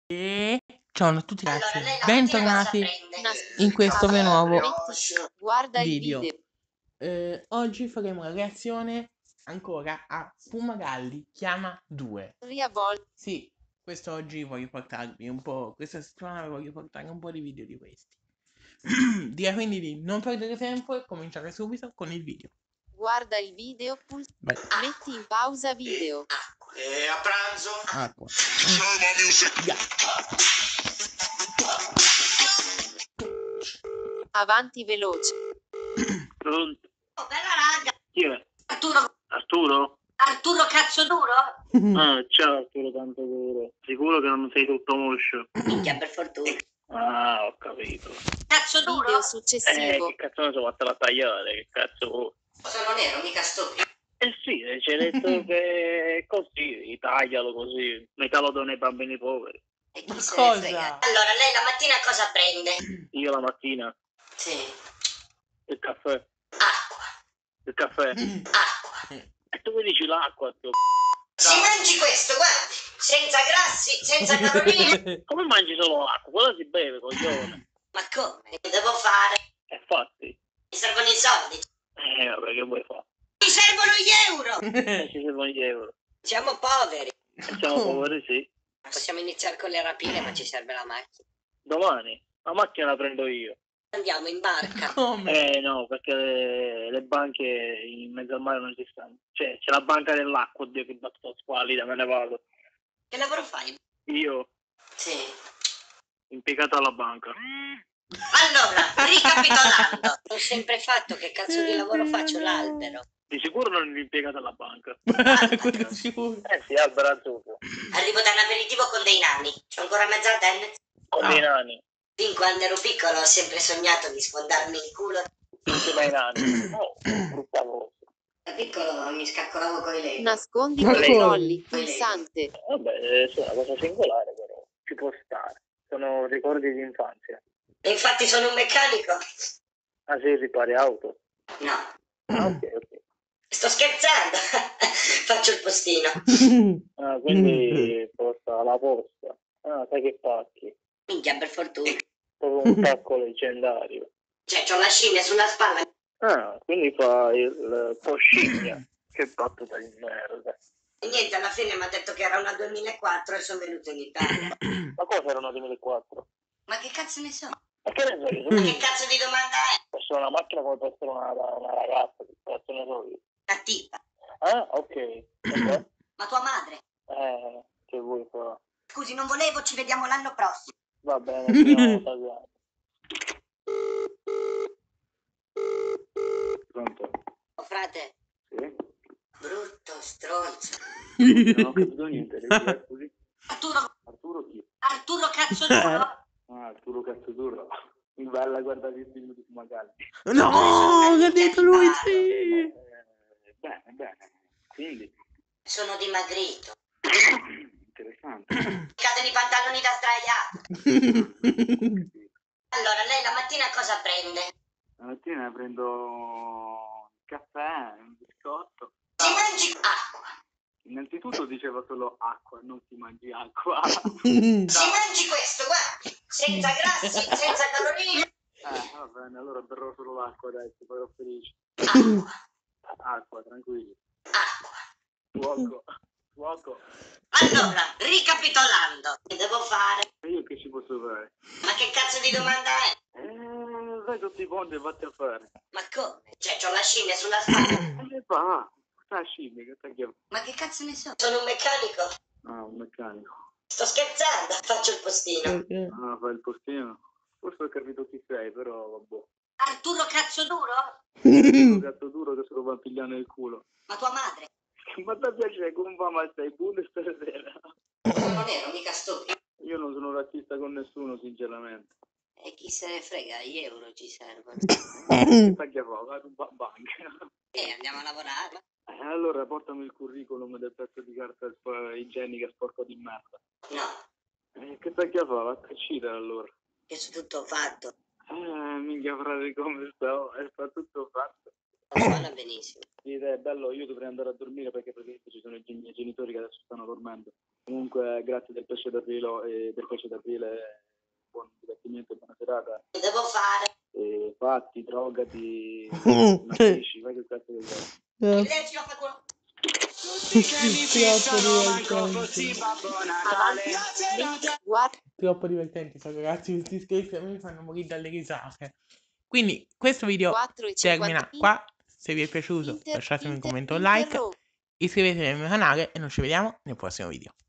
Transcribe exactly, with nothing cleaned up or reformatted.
E ciao a tutti Allora, ragazzi, lei la mattina cosa bentornati prende? in questo mio nuovo Metti- Guarda il video. video. Eh, oggi faremo la reazione ancora a Fumagalli Chiama due. Riavol- Sì, questo oggi voglio portarvi un po', questa settimana vi voglio portare un po' di video di questi. Direi quindi di non perdere tempo e cominciare subito con il video. Guarda il video, pul- Vai. metti in pausa video. E a pranzo? Acqua. Summer music. Avanti veloce. Pronto? Oh, bella raga. Chi è? Arturo, Arturo? Arturo cazzo duro? Ah, ciao Arturo, tanto duro. Sicuro che non sei tutto moscio? Minchia, per fortuna. Ah, ho capito. Cazzo duro? Video Eh, successivo. che cazzo ne so, fatta la tagliare, che cazzo vuoi? Sono nero, mica stupido. Eh sì, eh, ci hai detto che è così, taglialo così, metà lo dono ai bambini poveri. E chi se Cosa? ne frega? Allora, lei la mattina cosa prende? Io la mattina, Sì. il caffè, Acqua. il caffè. Acqua. E tu mi dici l'acqua, tu. Si mangi questo, guardi. Senza grassi, senza calorie. Come mangi solo l'acqua? Quella si beve, coglione. Ma come? Che devo fare? E fatti. Mi servono i soldi. Eh, vabbè, che vuoi fare? Mi servono gli euro. Eh, ci servono gli euro. Siamo poveri. E siamo poveri, sì. Possiamo iniziare con le rapine, ma ci serve la macchina. Domani la macchina la prendo io. Andiamo in barca. Come? Eh no, perché le, le banche in mezzo al mare non ci stanno. Cioè, c'è la banca dell'acqua, oddio che battuta squallida, me ne vado. Che lavoro fai? Io, Sì. impiegato alla banca. Allora, ricapitolando. Ho sempre fatto che cazzo di lavoro faccio l'albero. Di sicuro non impiegato alla banca. Quello sicuro. Eh sì, albero azzurro. Arrivo da un aperitivo con dei nani. C'ho ancora mezza tenne. Con Ah. dei nani. Fin quando ero piccolo ho sempre sognato di sfondarmi il culo. Insieme ai nani. Oh, brutta cosa. Da piccolo mi scaccolavo coi Lego. Nascondi con coi le Lego. trolli, pulsante. Vabbè, è una cosa singolare però. Ci può stare. Sono ricordi di infanzia. E infatti sono un meccanico. Ah sì, ripari auto? No, Ah, ok, ok. sto scherzando. Faccio il postino. Ah, quindi posta la posta. Ah, sai che pacchi? Minchia, per fortuna. Proprio un pacco leggendario. Cioè, c'ho la scimmia sulla spalla. Ah, quindi fa il poscigna. Che battuta di merda. E niente, alla fine mi ha detto che era una duemilaquattro e sono venuto in Italia. Ma cosa era una duemilaquattro? Ma che cazzo ne so? Ma che ne so io? Ma che cazzo di domanda è? Può essere una macchina come può essere una, una ragazza, che cazzo ne so io. La tipa. Ah, ok. Ok. Ma tua madre? Eh, che vuoi fare? Scusi, non volevo, ci vediamo l'anno prossimo. Va bene, siamo tagliati. Pronto? Oh, frate, Sì? brutto stronzo. Non ho capito niente, devi dire così. Arturo, Arturo chi? Arturo cazzo duro. Ah, Arturo cazzo duro. Bella guardare il film di Fumagalli. No, che ha detto lui, sì. Eh, bene, bene. Quindi, Sono dimagrito. interessante. Cade di pantaloni da sdraiato. Allora, lei la mattina cosa prende? La mattina prendo un caffè, un biscotto. Si mangi acqua. Innanzitutto diceva solo acqua, non si mangi acqua. Si mangi questo, guarda. Senza grassi, senza calorie. Eh, va bene, allora berrò solo l'acqua adesso, poi ero felice. Acqua, Acqua, tranquilli. acqua. Fuoco, fuoco. Allora, ricapitolando, che devo fare? E io che ci posso fare? Ma che cazzo di domanda è? Eh, vai tutti i ponti e vatti a fare. Ma come? Cioè, c'ho la scimmia sulla spalla. E va, sta scimmia, che sta chiamando? Ma che cazzo ne so? Sono un meccanico. Ah, un meccanico. Sto scherzando, faccio il postino. Ah, fai il postino? Forse ho capito chi sei, però vabbè. Arturo cazzo duro? Un gatto duro che se lo va a pigliare nel culo. Ma tua madre? Ma ti piace come va, ma stai buono stasera? Sono nero, mica stupido. Io non sono razzista con nessuno, sinceramente. E chi se ne frega, gli euro ci servono. Che sta che fa? Vai a banca. E andiamo a lavorare. Eh, allora portami il curriculum del pezzo di carta sp- igienica sporco di merda. No, Eh, che sta che fa? Va a cacciare allora. che sono tutto fatto. Eh, minchia frate come sto, è sta tutto fatto. Suona benissimo. Dite, è bello, io dovrei andare a dormire perché praticamente ci sono i miei genitori che adesso stanno dormendo. Comunque, grazie del pesce d'aprile e del pesce d'aprile, buon divertimento e buona serata. Che devo fare? E fatti, drogati, nasci, fai che cazzo che vuoi. Arrivederci, lo fa quello. Troppo divertenti sono ragazzi, questi scherzi a me mi fanno morire dalle risate. Quindi questo video termina qua. Se vi è piaciuto lasciatemi un commento, un like, iscrivetevi al mio canale e noi ci vediamo nel prossimo video.